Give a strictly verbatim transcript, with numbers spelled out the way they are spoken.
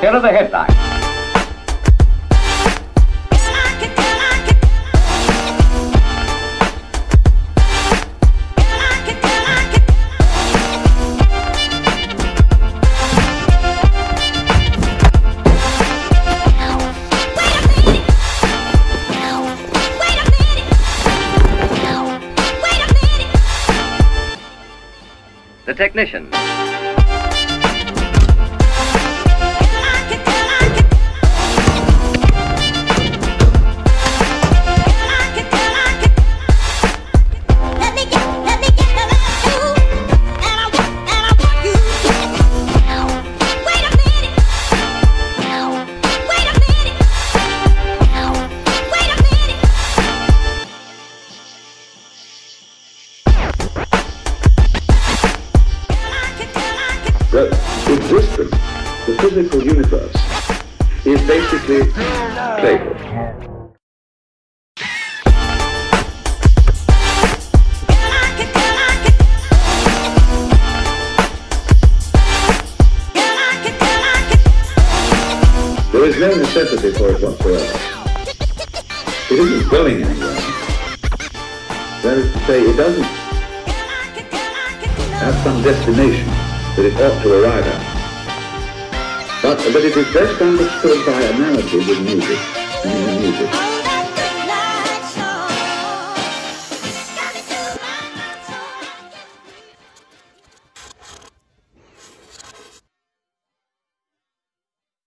Here are the headlines. The technician. That existence, the physical universe, is basically playful. There is no necessity for it whatsoever. It isn't going anywhere. That is to say, it doesn't have some destination that it ought to arrive at. But, but it is best understood by analogy with music, and in music.